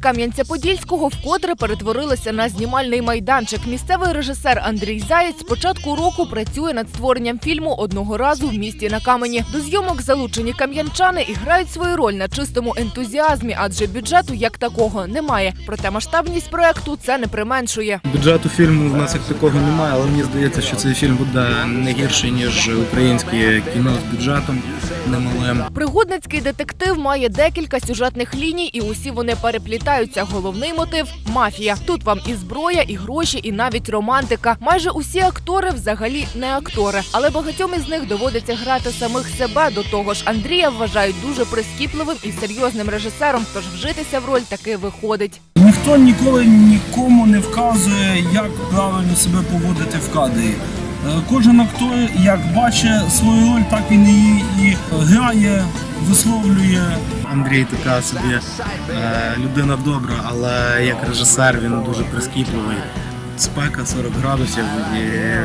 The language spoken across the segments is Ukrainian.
Кам'янця-Подільського вкотре перетворилися на знімальний майданчик. Місцевий режисер Андрій Заєць з початку року працює над створенням фільму «Одного разу в місті на камені». До зйомок залучені кам'янчани і грають свою роль на чистому ентузіазмі, адже бюджету як такого немає. Проте масштабність проекту це не применшує. Бюджету фільму в нас як такого немає, але мені здається, що цей фільм буде не гірший, ніж українське кіно з бюджетом немалим. Пригодницький детектив має декілька сюжетних ліній, і усі вони переплітаються. Головний мотив – мафія. Тут вам і зброя, і гроші, і навіть романтика. Майже усі актори взагалі не актори, але багатьом із них доводиться грати самих себе. До того ж, Андрія вважають дуже прискіпливим і серйозним режисером, тож вжитися в роль таки виходить. Ніхто ніколи нікому не вказує, як правильно себе поводити в кадрі. Кожен актор, як бачить свою роль, так він її і грає, висловлює. Андрій така собі людина добра, але як режисер він дуже прискіпливий. Спека 40 градусів, і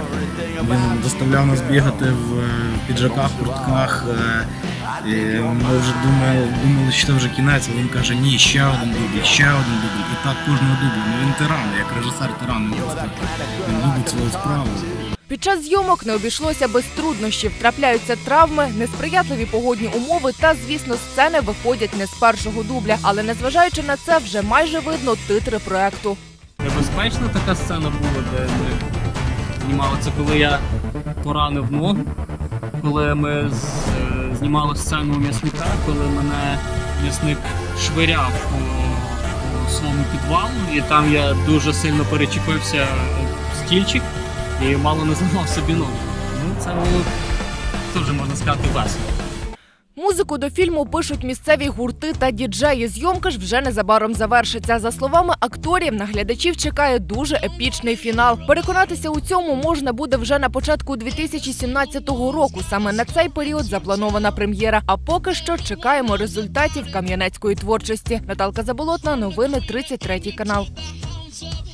він заставляв нас бігати в піджаках, куртках. І ми вже думали, що це вже кінець, а він каже, ні, ще один дубль, ще один дубль. І так кожного дубля. Він тиран, як режисер тиран, він любить свою справу. Під час зйомок не обійшлося без труднощів. Трапляються травми, несприятливі погодні умови та, звісно, сцени виходять не з першого дубля. Але незважаючи на це, вже майже видно титри проекту. Небезпечна така сцена була, де ми знімали це, коли я поранив ногу, коли ми знімали сцену у м'ясника, коли мене м'ясник швиряв по своєму підвалу, і там я дуже сильно перечепився в стільчик і мало не зламав собі ногу. Ну, це було теж, можна сказати, весело. Музику до фільму пишуть місцеві гурти та діджеї. Зйомка ж вже незабаром завершиться. За словами акторів, на глядачів чекає дуже епічний фінал. Переконатися у цьому можна буде вже на початку 2017 року. Саме на цей період запланована прем'єра. А поки що чекаємо результатів кам'янецької творчості. Наталка Заболотна, новини 33 канал.